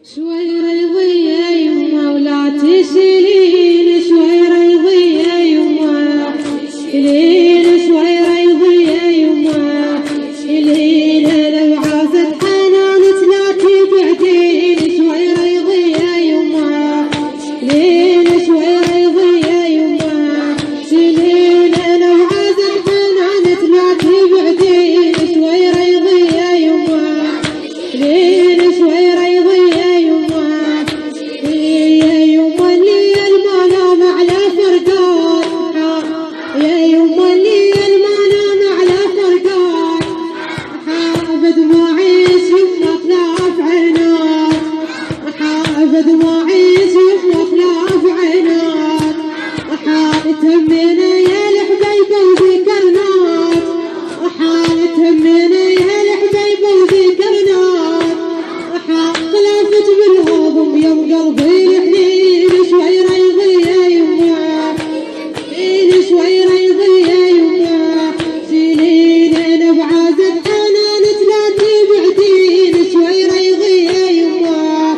شوي ريضي يا يما ولا تشيلين، شوي ريضي يا يما شيلين، شوي ريضي يا يما شيلين، لو عازت حنانك لا تبعدين، شوي ريضي يا يما شيلين، شوي ريضي يا يما شيلين، لو عازت حنانك لا تبعدين، شوي ريضي يا يما شيلين، شوي ريضي يا يما يا يما اللي المنام على فرقان، يا يما اللي المنام على فرقان، حابد ما عيش يما خلاف عينات، حابد ما عيش يما خلاف عينات، تهمنا يا الحبيبه وذكرنات، تهمنا يا الحبيبه وذكرنات، خلافت بالهضم يوم قلبي حنين، شوي ريضي يا يما شوي ريضي يا يما شيلين، انا بعازت حنانك لا تبعدين، شوي ريضي يا يما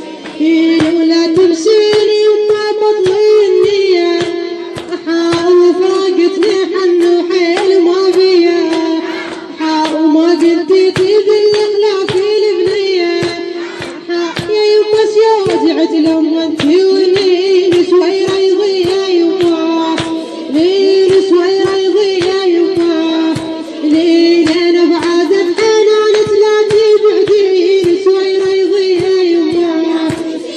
ولا تمشين يما بطلي النية، وفراقتني حن وحيل ما بيا، وما قلتي تذل خلافي البنية، يا يما شوجعت لما انتي ولين، شوي ريضي يا يما لين، شوي ريضي يا يما لين، انا بعازت حنانك لا تبعدين، شوي ريضي يا يما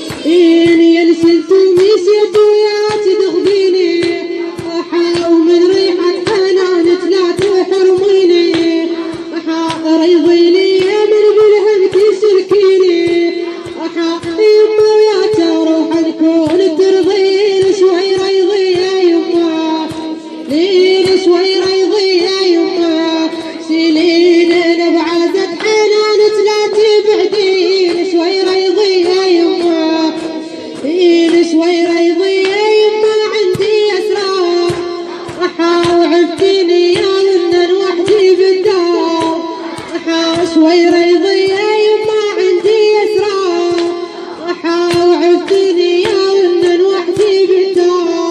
يا نسيت ومشيت ويا تدغديني، ومن ريحة حنانك لا تحرميني، ريضي لي من بالهم تشركيني، يما ويا تروح نكون ترضين، شوي ريضي يا يما لين، شوي ريضي يا يما شيلين، انا بعازت حنانك لا تبعدين، شوي ريضي يا يما شوي ريضي يا يما عندي اسرار، وعفتيني يا ونن وحدي بالدار، شوي ريضي يا يما عندي اسرار، وعفتيني يا ونن وحدي بالدار،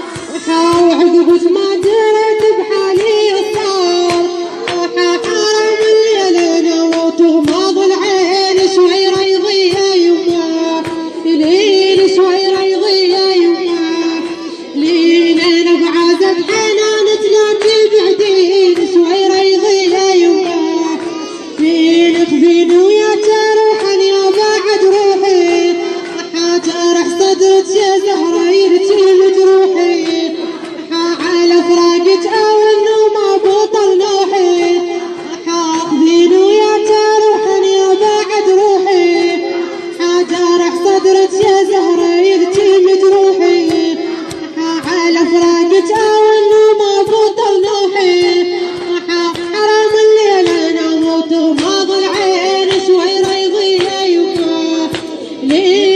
وعقبت ما درت بحالي صار، حرام الليل انا وتغمض العين، شوي ريضي يا يما لين، شوي ريضي يا يما لين، انا بعازت حنانك لا تبعدين، شوي ريضي يا يما لين، خذين ويا تروحن يا بعد روحي، جرح صدرك يا زهره يرتم جروحي، على فراقك او انه ما بطل نوحي، خذين ويا تروحن يا بعد روحي، جرح صدرك يا زهره يرتم جروحي، على فراقك او انه ما بطل نوحي، حرام الليل انا وتغمض العين، شوي ريضي يا يما ليه